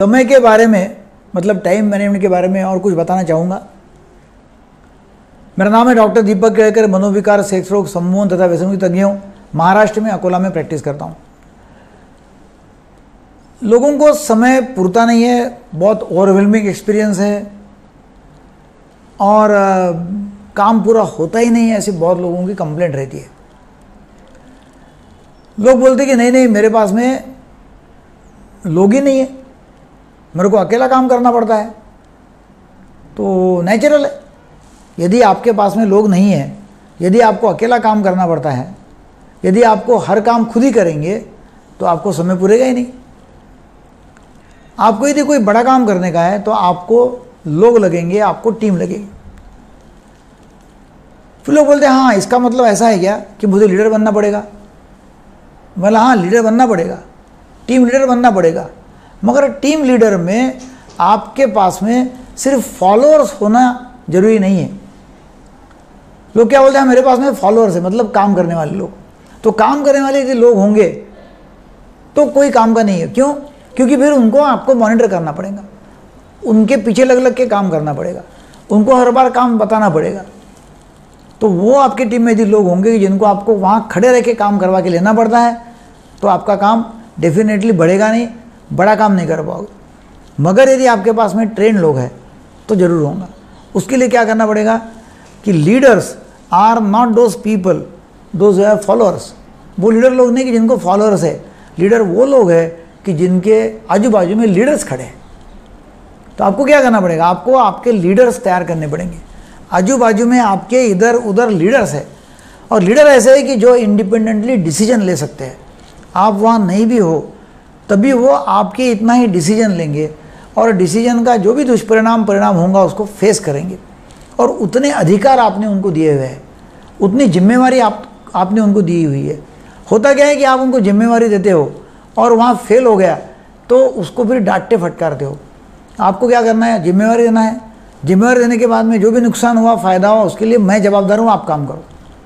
समय के बारे में, मतलब टाइम मैनेजमेंट के बारे में और कुछ बताना चाहूँगा। मेरा नाम है डॉक्टर दीपक केळकर, मनोविकार, सेक्स रोग, सम्मोहन तथा व्यसन तज्ञ हूँ। महाराष्ट्र में अकोला में प्रैक्टिस करता हूँ। लोगों को समय पूरता नहीं है, बहुत ओवरवेलमिंग एक्सपीरियंस है और काम पूरा होता ही नहीं है, ऐसी बहुत लोगों की कंप्लेंट रहती है। लोग बोलते कि नहीं नहीं मेरे पास में लोग ही नहीं है, मेरे को अकेला काम करना पड़ता है। तो नेचुरल है, यदि आपके पास में लोग नहीं है, यदि आपको अकेला काम करना पड़ता है, यदि आपको हर काम खुद ही करेंगे तो आपको समय पूरेगा ही नहीं। आपको यदि कोई बड़ा काम करने का है तो आपको लोग लगेंगे, आपको टीम लगेगी। फिर लोग बोलते हैं हाँ इसका मतलब ऐसा है क्या कि मुझे लीडर बनना पड़ेगा। बोला हाँ लीडर बनना पड़ेगा, टीम लीडर बनना पड़ेगा, मगर टीम लीडर में आपके पास में सिर्फ फॉलोअर्स होना जरूरी नहीं है। लोग क्या बोलते हैं मेरे पास में फॉलोअर्स है, मतलब काम करने वाले लोग। तो काम करने वाले यदि लोग होंगे तो कोई काम का नहीं है। क्यों? क्योंकि फिर उनको आपको मॉनिटर करना पड़ेगा, उनके पीछे लग लग के काम करना पड़ेगा, उनको हर बार काम बताना पड़ेगा। तो वो आपकी टीम में यदि लोग होंगे जिनको आपको वहाँ खड़े रह के काम करवा के लेना पड़ता है तो आपका काम डेफिनेटली बढ़ेगा नहीं, बड़ा काम नहीं कर पाओगे। मगर यदि आपके पास में ट्रेन लोग हैं तो ज़रूर होगा। उसके लिए क्या करना पड़ेगा कि leaders are not those people those are followers. वो लीडर लोग नहीं कि जिनको फॉलोअर्स है, लीडर वो लोग हैं कि जिनके आजू बाजू में लीडर्स खड़े हैं। तो आपको क्या करना पड़ेगा, आपको आपके लीडर्स तैयार करने पड़ेंगे। आजू बाजू में आपके इधर उधर लीडर्स है, और लीडर ऐसे है कि जो इंडिपेंडेंटली डिसीजन ले सकते हैं। आप वहाँ नहीं भी हो तभी वो आपके इतना ही डिसीजन लेंगे और डिसीजन का जो भी परिणाम होगा उसको फेस करेंगे। और उतने अधिकार आपने उनको दिए हुए हैं, उतनी जिम्मेवारी आपने उनको दी हुई है। होता क्या है कि आप उनको जिम्मेवारी देते हो और वहाँ फेल हो गया तो उसको फिर डांटते फटकारते हो। आपको क्या करना है, जिम्मेवारी देना है। जिम्मेवारी देने के बाद में जो भी नुकसान हुआ, फ़ायदा हुआ, उसके लिए मैं जवाबदार हूँ, आप काम करो।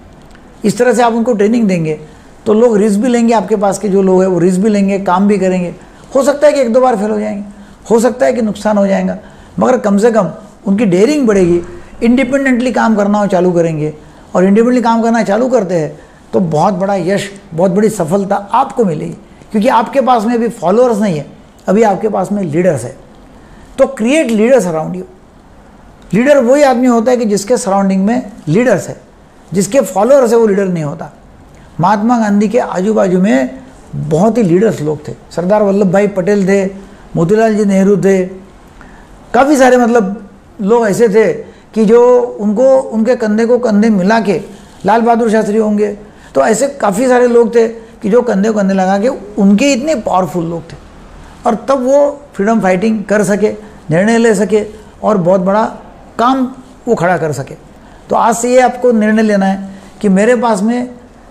इस तरह से आप उनको ट्रेनिंग देंगे तो लोग रिस्क भी लेंगे। आपके पास के जो लोग हैं वो रिस्क भी लेंगे, काम भी करेंगे। हो सकता है कि एक दो बार फेल हो जाएंगे, हो सकता है कि नुकसान हो जाएगा, मगर कम से कम उनकी डेयरिंग बढ़ेगी, इंडिपेंडेंटली काम करना चालू करेंगे। और इंडिपेंडेंटली काम करना चालू करते हैं तो बहुत बड़ा यश, बहुत बड़ी सफलता आपको मिलेगी, क्योंकि आपके पास में अभी फॉलोअर्स नहीं है, अभी आपके पास में लीडर्स है। तो create leaders around you. Leader वही आदमी होता है कि जिसके सराउंडिंग में लीडर्स है, जिसके फॉलोअर्स है वो लीडर नहीं होता। महात्मा गांधी के आजू बाजू में बहुत ही लीडर्स लोग थे। सरदार वल्लभ भाई पटेल थे, मोतीलाल जी नेहरू थे, काफ़ी सारे मतलब लोग ऐसे थे कि जो उनके कंधे को कंधे मिला के, लाल बहादुर शास्त्री होंगे, तो ऐसे काफ़ी सारे लोग थे कि जो कंधे को कंधे लगा के उनके इतने पावरफुल लोग थे। और तब वो फ्रीडम फाइटिंग कर सके, निर्णय ले सके और बहुत बड़ा काम वो खड़ा कर सके। तो आज से ये आपको निर्णय लेना है कि मेरे पास में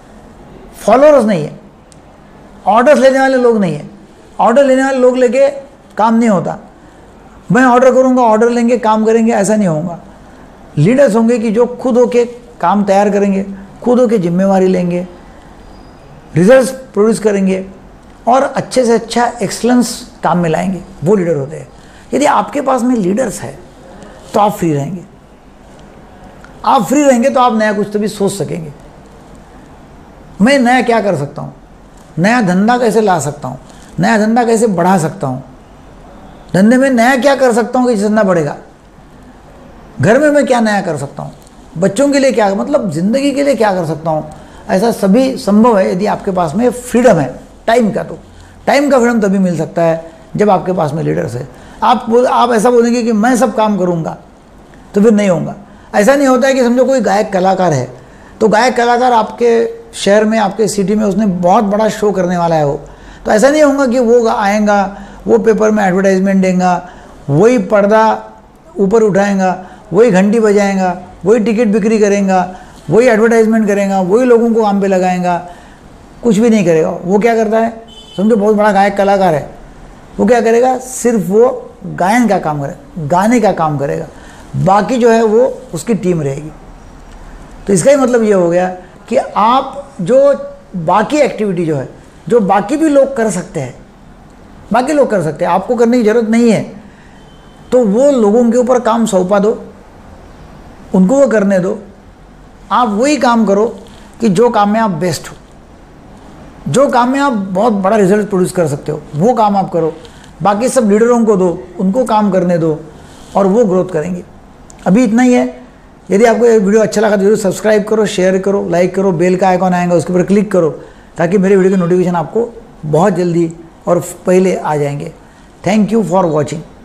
फॉलोअर्स नहीं है, ऑर्डर्स लेने वाले लोग नहीं है। ऑर्डर लेने वाले लोग लेके काम नहीं होता। मैं ऑर्डर करूँगा, ऑर्डर लेंगे, काम करेंगे, ऐसा नहीं होगा। लीडर्स होंगे कि जो खुद होके काम तैयार करेंगे, खुद होके जिम्मेवारी लेंगे, रिजल्ट्स प्रोड्यूस करेंगे और अच्छे से अच्छा एक्सलेंस काम में लाएंगे, वो लीडर होते हैं। यदि आपके पास में लीडर्स है तो आप फ्री रहेंगे। आप फ्री रहेंगे तो आप नया कुछ तो भी सोच सकेंगे। मैं नया क्या कर सकता हूँ, नया धंधा कैसे ला सकता हूँ, नया धंधा कैसे बढ़ा सकता हूँ, धंधे में नया क्या कर सकता हूँ कि धंधा बढ़ेगा, घर में मैं क्या नया कर सकता हूँ, बच्चों के लिए क्या, मतलब ज़िंदगी के लिए क्या कर सकता हूँ। ऐसा सभी संभव है यदि आपके पास में फ्रीडम है टाइम का। तो टाइम का फ्रीडम तभी मिल सकता है जब आपके पास में लीडर्स है। आप ऐसा बोलेंगे कि मैं सब काम करूँगा तो फिर नहीं होगा। ऐसा नहीं होता है कि समझो कोई गायक कलाकार है तो गायक कलाकार आपके शहर में, आपके सिटी में उसने बहुत बड़ा शो करने वाला है वो, तो ऐसा नहीं होगा कि वो आएगा, वो पेपर में एडवर्टाइजमेंट देगा, वही पर्दा ऊपर उठाएगा, वही घंटी बजाएगा, वही टिकट बिक्री करेगा, वही एडवर्टाइजमेंट करेगा, वही लोगों को काम पे लगाएगा, कुछ भी नहीं करेगा। वो क्या करता है, समझो बहुत बड़ा गायक कलाकार है, वो क्या करेगा, सिर्फ वो गायन का काम करेगा, गाने का काम करेगा, बाकी जो है वो उसकी टीम रहेगी। तो इसका ही मतलब ये हो गया कि आप जो बाकी एक्टिविटी जो है, जो बाकी भी लोग कर सकते हैं, बाकी लोग कर सकते हैं, आपको करने की ज़रूरत नहीं है। तो वो लोगों के ऊपर काम सौंपा दो, उनको वो करने दो। आप वही काम करो कि जो काम में आप बेस्ट हो, जो काम में आप बहुत बड़ा रिजल्ट प्रोड्यूस कर सकते हो, वो काम आप करो। बाकी सब लीडरों को दो, उनको काम करने दो और वो ग्रोथ करेंगे। अभी इतना ही है। यदि आपको ये वीडियो अच्छा लगा तो जरूर सब्सक्राइब करो, शेयर करो, लाइक करो, बेल का आइकॉन आएगा उसके ऊपर क्लिक करो, ताकि मेरे वीडियो के नोटिफिकेशन आपको बहुत जल्दी और पहले आ जाएंगे। Thank you for watching.